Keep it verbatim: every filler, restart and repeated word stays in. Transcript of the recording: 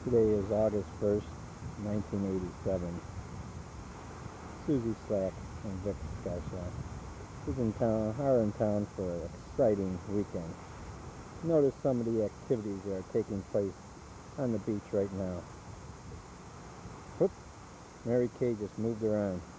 Today is August first, nineteen eighty-seven. Suzy Slack and Vic is in town, are in town for an exciting weekend. Notice some of the activities that are taking place on the beach right now. Whoop! Mary Kay just moved around.